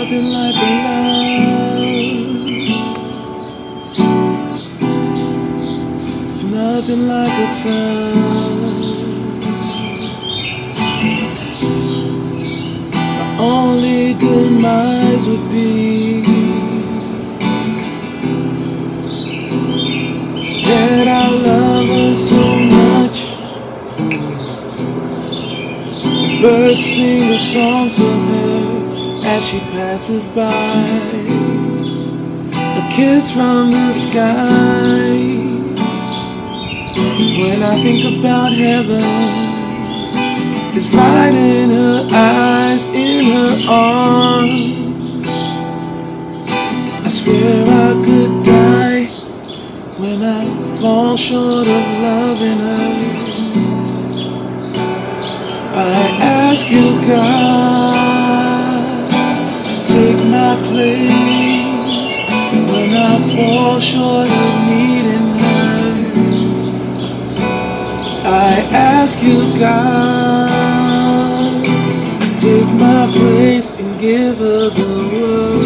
nothing like a love. It's nothing like a touch. My only demise would be that I love her so much. The birds sing a song for her as she passes by. A kiss from the sky. When I think about heaven, it's right in her eyes, in her arms. I swear I could die when I fall short of loving her. I ask you, God, to take my place when I fall short of needing her. I ask you, God, to take my place and give her the world.